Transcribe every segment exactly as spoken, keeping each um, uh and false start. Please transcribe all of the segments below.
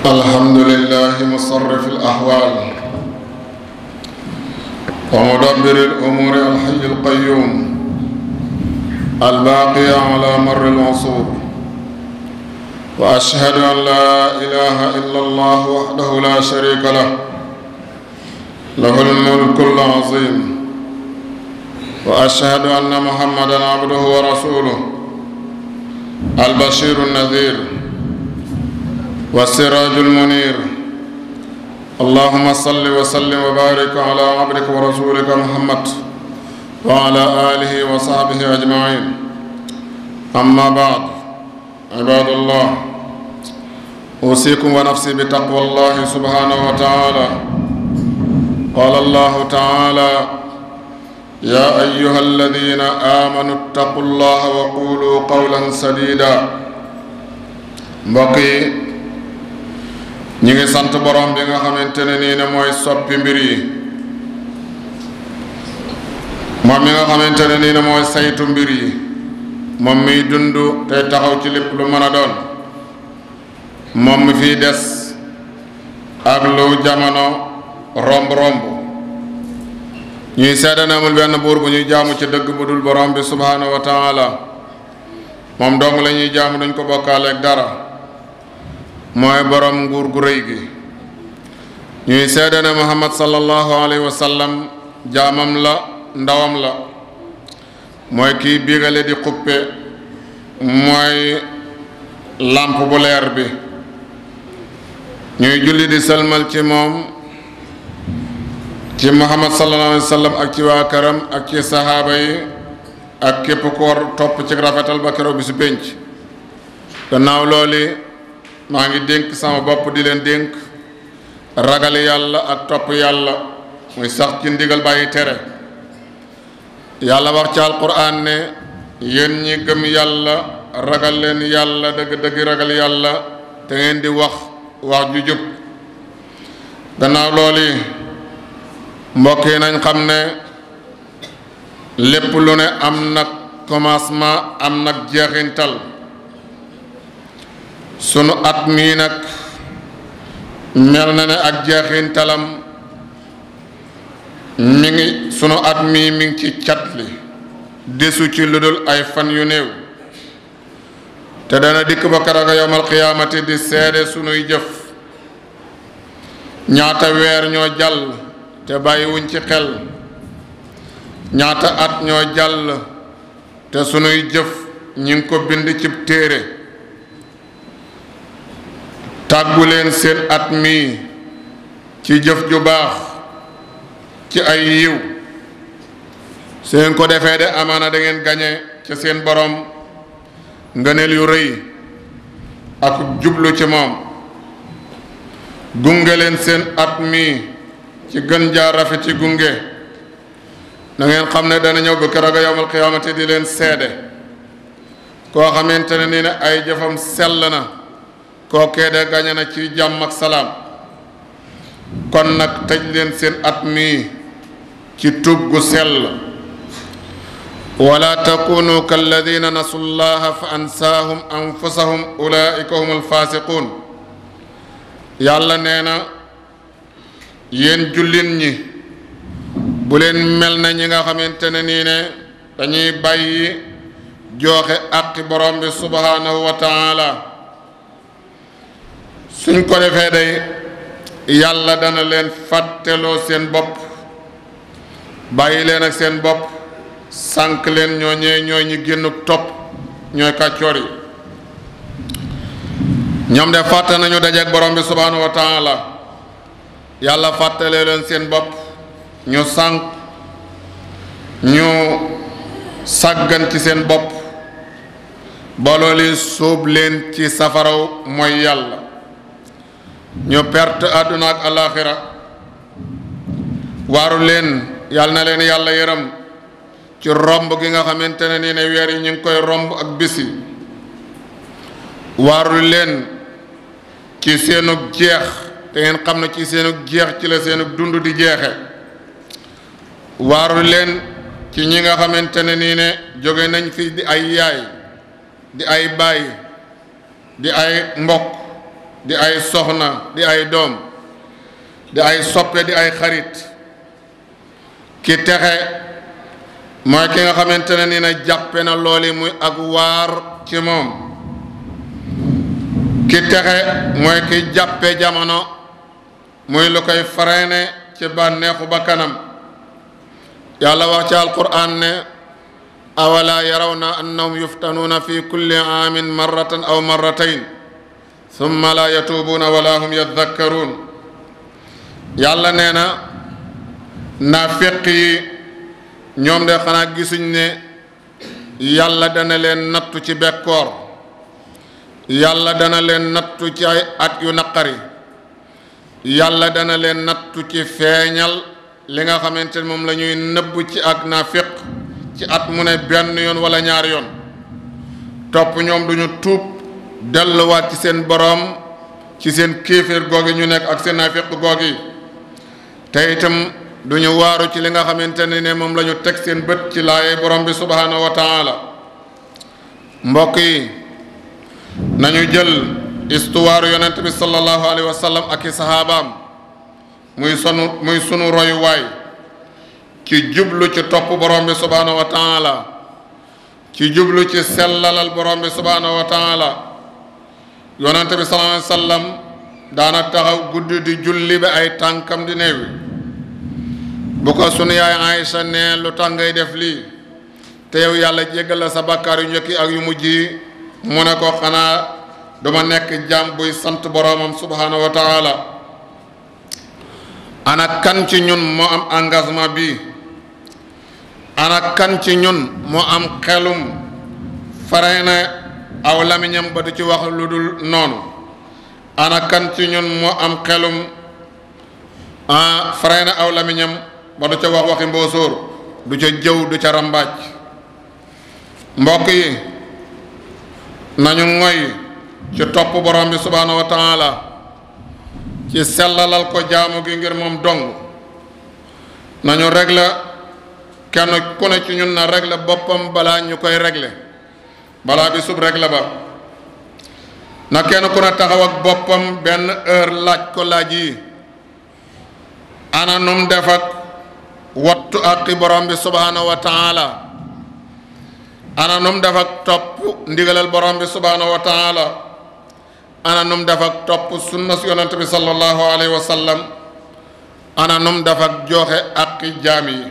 الحمد لله مصرف الأحوال ومدبر الأمور الحي القيوم الباقي على مر العصور، وأشهد أن لا إله إلا الله وحده لا شريك له له الملك العظيم، وأشهد أن محمدًا عبده ورسوله البشير النذير والسراج المنير. اللهم صل وسلم وبارك على عبدك ورسولك محمد وعلى آله وصحبه أجمعين. أما بعد، عباد الله، أوصيكم ونفسي بتقوى الله سبحانه وتعالى. قال الله تعالى: يا أيها الذين آمنوا اتقوا الله وقولوا قولا سديدا. mbokk yi ñi ngi sant borom bi nga xamante ne nii ne mooy soppi mbir yi, moom mi nga xamante ne nii ne mooy saytu mbir yi, moom miy dund tey taxaw ci lépp lu mën a doon, moom mi fiy des ak lu jamono romb-romb. ñuy seede ne amul benn buur bu ñuy jaamu ci dëgg bu dul borom bi subhaanahu wa taala. moom dong la ñuy jaamu, duñ ko bokkaaleeg dara. mooy borom nguur gu rëy gi. ñuy seede ne Muhammad sallallahu alayhi wa sallam jaamam la, ndawam la. mooy kii biigale di xuppe, mooy làmp bu leer bi. ñuy julli di sëlmal ci moom, ci Muhammad sallallahu alayhi wa sallam ak ci waa këram ak ci saxaaba yi ak képp ku war topp ci rafetal ba keroog bi su pénc. gannaaw looli maa ngi dénk sama bopp di leen dénk ragal yàlla ak topp yàlla, muy sax ci ndigal bàyyi tere. yàlla wax ci alquran ne yéen ñi gëm yàlla ragal leen yàlla dëgg-dëgg ragal yàlla te ngeen di wax wax ju jub. gannaaw looli mbokk yi nañ xam ne lépp lu ne am nag commencement am nag jeexintal. sunu at mii nag mel na ne ak jeexintalam mi ngi sunu at mii mi ngi ci cat li, desu ci lu dul ay fan yu néew, te dana dikk ba keroog yawmal qiyaamati di seede sunuy jëf. ñaata weer ñoo jàll te bàyyiwuñ ci xel, ñaata at ñoo jàll te sunuy jëf ñi ngi ko bind cib téere. tàggu leen seen at mii ci jëf ju baax, ci ay yiw. seen ko defee de amaana da ngeen gañe ca seen borom ngëneel yu rëy ak jublu ci moom. gunge leen seen at mii ci gën jaa rafet ci gunge. da ngeen xam ne dana ñëw ba keroog yawmal qiyaamati di leen seede. koo xamante ne nii ne ay jëfam sell na, kookee de gañe na ci jàmm ak salaam. kon nag tëj leen seen at mii ci tub gu sell. wala takunu kalladina nasu llaha fa ansaahum anfusahum ulaika hum alfasiqun. yàlla nee na yéen jullit ñi bu leen mel na ñi nga xamante ne nii ne dañuy bàyyi jooxe aqi borom bi subhanahu wa taala. suñ ko defee day yàlla dana leen fàtteloo seen bopp, bàyyi leen ak seen bopp, sànq leen. ñoo ñee ñooy ñi génn topp, ñooy kàccoor yi. ñoom de fàtte nañu dajeek borom bi subhanahu wa taala. yàlla fàttalee leen seen bopp, ñu sànq, ñu sàggan ci seen bopp, ba loolu sóob leen ci safaraw mooy yàlla. ñu perte àdduna ak alaxira. waaru leen, yàlla na leen yàlla yërëm ci romb gi nga xamante ne nii ne weer yi ñu ngi koy romb ak bis yi. waaru leen ci seenug jeex, te ngeen xam ne ci seenug jeex ci la seenug dund di jeexe. waaru leen ci ñi nga xamante ne nii ne jóge nañ fi di ay yaay, di ay baay, di ay mbokk, di ay soxna di ay doom di ay soppe di ay xarit ki texe mooy ki nga xamante ne nii na jàppe na looli muy ak waar ci moom ki texe mooy ki jàppe jamono muy lu koy freiné ci bànneexu bakkanam yàlla wax ci alquran ne awala yarawna annahum yuftanuuna fi kulli aamin marratan aw marratayn summa la yatuubuuna wala hum yadakkaruun yàlla nee na naafiq yi ñoom de xanaa gisuñ ne yàlla dana leen nattu ci bekkoor yàlla dana leen nattu ci ay at yu naqari yàlla dana leen nattu ci feeñal li nga xamante ne moom la ñuy nëbb ci ak naafiq ci at mu ne benn yoon wala ñaari yoon topp ñoom duñu tuub delluwaat ci seen boroom ci seen kéeféer googi ñu nekk ak seen naafiq googi te itam duñu waaru ci li nga xamante ne ne moom la ñu teg seen bët ci laaye borom bi subhaanahu wa taala mbokk yi nañu jël histoire yonent bi sallallahu alayhi wa sallam ak i sahabaam muy sunu muy sunu royuwaay ci jublu ci topp borom bi subhaanahu wa taala ci jublu ci sellalal borom bi subhaanahu wa taala yonent bi sallallahu alayhi wa sallam daana taxaw guddi di julli ba ay tànkam di neewi bu ko sunu yaay Aïcha ne lu tax ngay def lii te yow yàlla jéggal la sa bàkkaar yu njëkk ak yu mujj yi mu ne ko xanaa duma nekk jaam buy sant boromam subhaanahu wa taala ana kan ci ñun moo am engagement bi ana kan ci ñun moo am xelum fare na aw lamiñam ba du ci wax lu dul noonu ana kan ci ñun moo am xelum ah fare na aw lamiñam ba du ca wax waxi mboosóor du ca jëw du ca rambaaj mbokk yi nañu ngoy ci topp borom bi subhaanahu wa taala ci sellalal ko jaamu gi ngir moom dong nañu réglé kenn ku ne ci ñun na réglé boppam balaa ñu koy réglé balaa bi sub réglé ba na kenn ku ne taxaw ak boppam benn heure laaj ko laaj yi ana num def ak wattu aqi borom bi subhaanahu wa taala ana num def ak topp ndigalal borom bi subhaanahu wa taala ana num def ak topp sunna si yonent bi sallallahu alayhi wa sallam ana num def ak joxe aqi jaam yi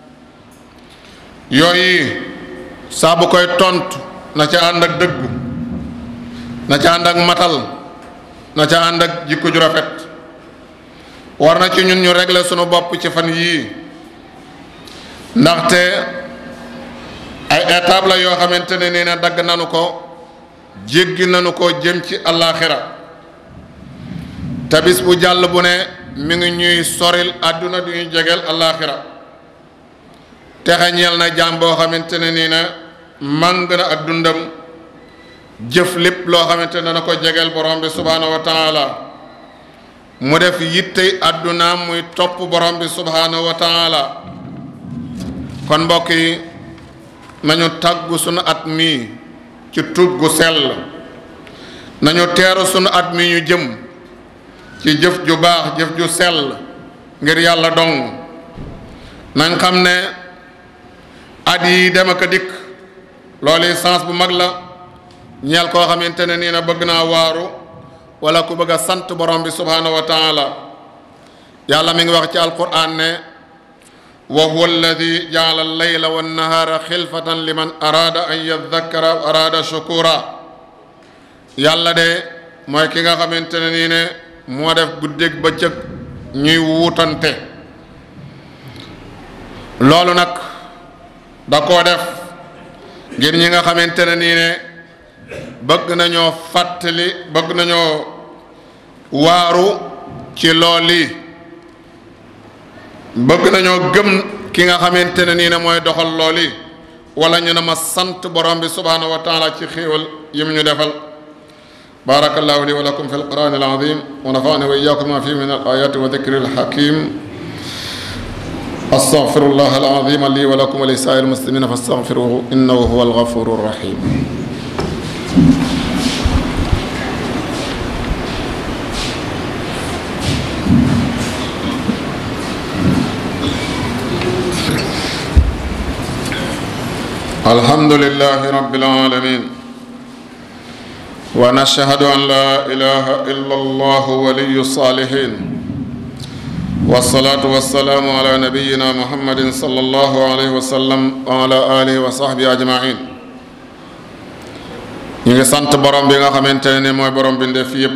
yooyu saa bu koy tontu na ca ànd ak dëggu na ca ànd ak matal na ca ànd ak jikko ju rafet war na ci ñun ñu régler sunu bopp ci fan yii ndaxte ay étape la yoo xamante ne nii na dagg nanu ko jéggi nanu ko jëm ci àllaaxira te bis bu jàll bu ne mi ngi ñuy soril àdduna du ñuy jegeel àllaaxira texe ñeel na jaam boo xamante ne nii na màng na ak dundam jëf lépp loo xamante ne na ko jegeel borom bi subhaanahu wa taala mu def yittey àddunaam muy topp borom bi subhaanahu wa taala kon mbokk yi nañu tàggu sunu at mii ci tuub gu sell nañu teeru sunu at mii ñu jëm ci jëf ju baax jëf ju sell ngir yàlla dong nañ xam ne at yi dem ak a dikk loolu sens bu mag la ñeel koo xamante ne nii na bëgg naa waaru wala ku bëgg a sant borom bi subhaanahu wa taala yàlla mi ngi wax ci alquran ne wa huwa alladi jaala allayla wannahaara xilfatan liman araada an yadakkara wa araada shukura yàlla de mooy ki nga xamante ne nii ne moo def guddeeg bëccëg ñuy wuutante loolu nag da koo def ngir ñi nga xamante ne nii ne bëgg nañoo fàttali bëgg nañoo waaru ci looli bëgg nañoo gëm ki nga xamante ne nii ne mooy doxal looli wala ñu ne ma sant borom bi subhaanahu wa taala ci xéewal yim ñu defal barakallahu li wa lakum fi alquran alazim wa nafa'ani wa iyyakum ma fihi min alayati wa dhikri alhakim astaghfirullah alazim li wa lakum wa li sa'iril muslimina fastaghfiruhu innahu huwal ghafurur rahim الحمد لله رب العالمين ونشهد أن لا إله إلا الله ولي الصالحين والصلاة والسلام على نبينا محمد صلى الله عليه وسلم وعلى آله وصحبه أجمعين ñi sant borom bi nga xamante ne mooy borom bi ndef yépp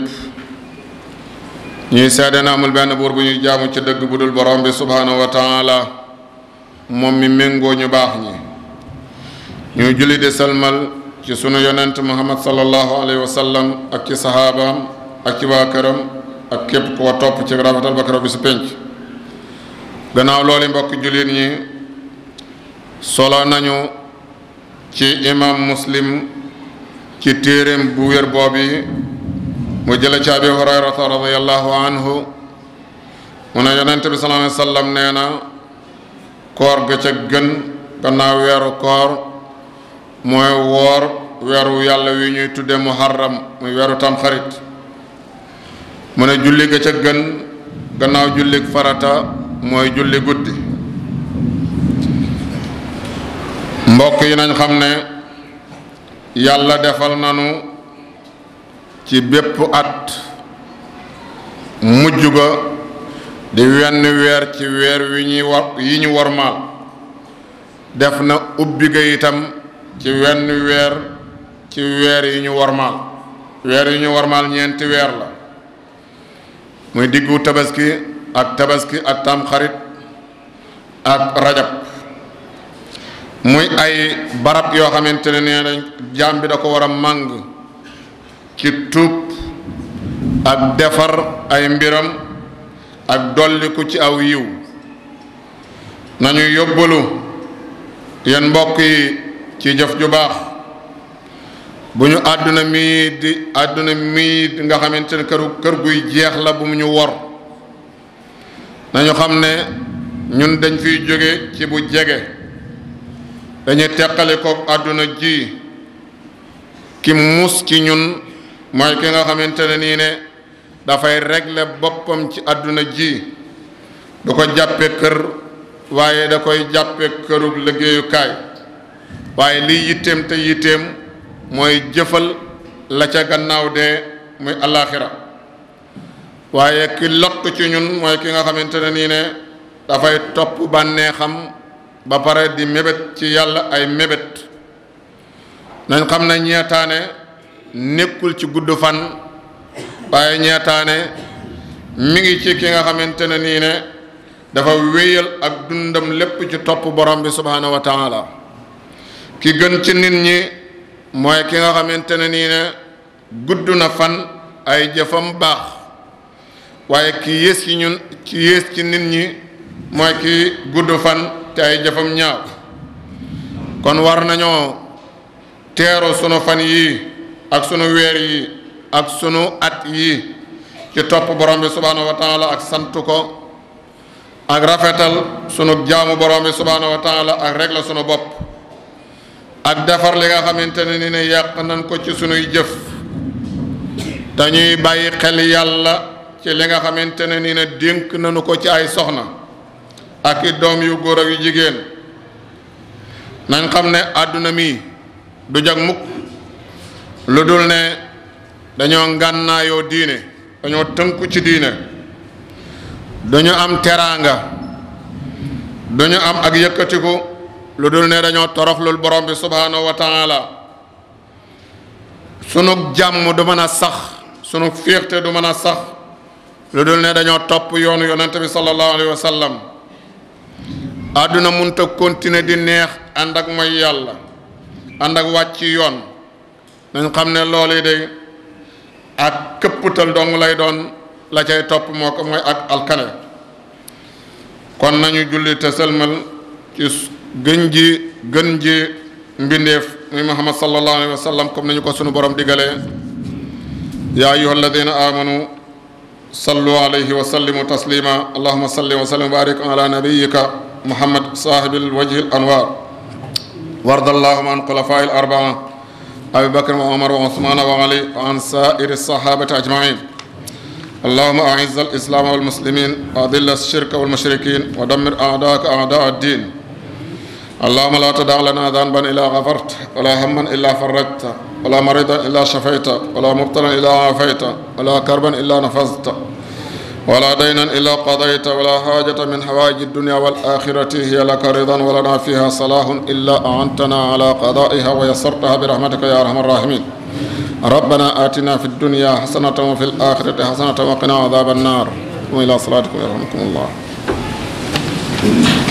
ñuy seede na amul benn buur bu ñuy jaamu ci dëgg bu dul borom bi subhanahu wa taala moom mi méngoo ñu baax ñi ñuy julli di salmal ci sunu yonent muhammad sallallahu alayhi wa sallam ak ci saxaabaam ak ci waa këram ak képp koo topp ci rafetal ba keroog bi si penc gannaaw loolu mbokk jullit ñi solo nañu ci imam muslim ci téeréem bu wér boobi mu jële ci abi hurayrata radiyallahu anhu mu ne yonent bi sallallahu alayhi wa sallam nee na koor ga ca gën gannaaw weeru koor mooy woor weeru yàlla wi ñuy tudde muharram muy weeru tamxarit mu ne julli ga ca gën gannaaw julli farata mooy julli guddi mbokk yi nañ xam ne yàlla defal nanu ci bépp at mujj ga di wenn weer ci weer wi ñuy war yi ñu wormaal def na ubbi ga itam ci wenn weer ci weer yi ñu wormaal weer yi ñu wormaal ñeenti weer la muy diggu tabaski ak tabaski ak tamxarit ak rajab muy ay barab yoo xamante ne nee nañ jaam bi da ko war a màng ci tuub ak defar ay mbiram ak dolliku ci aw yiw nañu yóbbalu yéen mbokk yi ci jëf ju baax bu ñu àdduna mii di àdduna mii nga xamante ne këru kër guy jeex la bu mu ñu wor nañu xam ne ñun dañ fiy jóge ci bu jege dañuy teqali ko àdduna ji ki mus ci ñun mooy ki nga xamante ne nii ne dafay régler boppam ci àdduna ji du ko jàppe kër waaye da koy jàppe këru liggéeyukaay waaye liy yitteem te yitteem mooy jëfal la ca gannaaw de muy alaxira waaye ki lott ci ñun mooy ki nga xamante ne nii ne dafay topp bànneexam ba pare di mébét ci yàlla ay mébét nañ xam ne ñeetaane nekkul ci gudd fan waaye ñeetaane mi ngi ci ki nga xamante ne nii ne dafa wéyal ak dundam lépp ci topp borom bi subhanahu wa taala ki gën ci nit ñi mooy ki nga xamante ne nii ne gudd na fan ay jëfam baax waaye ki yées ci ñun ki yées ci nit ñi mooy ki gudd fan te ay jëfam ñaaw kon war nañoo teeru sunu fan yii ak sunu weer yi ak sunu at yii ci topp borom bi subhanahu wa taala ak sant ko ak rafetal sunu jaamu borom bi subhanahu wa taala ak régler sunu bopp ak defar li nga xamante ne ni ne yàq nañ ko ci sunuy jëf dañuy bàyyi xel yàlla ci li nga xamante ne ni ne dénk nañu ko ci ay soxna ak i doom yu góor ak yu jigéen nañ xam ne àdduna mi du jag mukk lu dul ne dañoo ngànnaayoo diine dañoo tënku ci diine dañu am teraanga dañu am ak yëkkatiku lu dul ne dañoo toroxlul borom bi subhanahu wa taala sunu jàmm du mën a sax sunu féexte du mën a sax lu dul ne dañoo topp yoonu yonente bi sallallahu alayhi wa sallam àdduna munta continuer di neex ànd ak mooy yàlla ànd ak wàcc yoon nañ xam ne loolu day ak këpputal dong lay doon la cay topp moo ko mooy ak alkane kon nañu julli te sëlmal ci gën ji gën ji mbindeef muy muhammad sallallahu alayhi wa sallam comme nañu ko sunu borom digalee yaa ayyuha alladina amanu sallu alayhi wa sallimu taslima allahuma salli wa sallim wa barik ala nabiyika muhammad sahibil wajhil anwar warda allahuma an xulafai al arbaa abi bakr wa umar wa usman wa ali wa an sairi sahabati ajmain اللهم أعز الإسلام والمسلمين وأذل الشرك والمشركين ودمر أعداءك أعداء الدين اللهم لا تدع لنا ذنبا إلا غفرت ولا هما إلا فرجت ولا مريضا إلا شفيت ولا مبتلا إلا عافيت ولا كربا إلا نفذت ولا دينا إلا قضيت ولا حاجة من حوائج الدنيا والآخرة هي لك رضا ولنا فيها صلاح إلا أعنتنا على قضائها ويسرتها برحمتك يا أرحم الراحمين. ربنا آتنا في الدنيا حسنة وفي الآخرة حسنة وقنا عذاب النار. وإلى صلاتكم يرحمكم الله.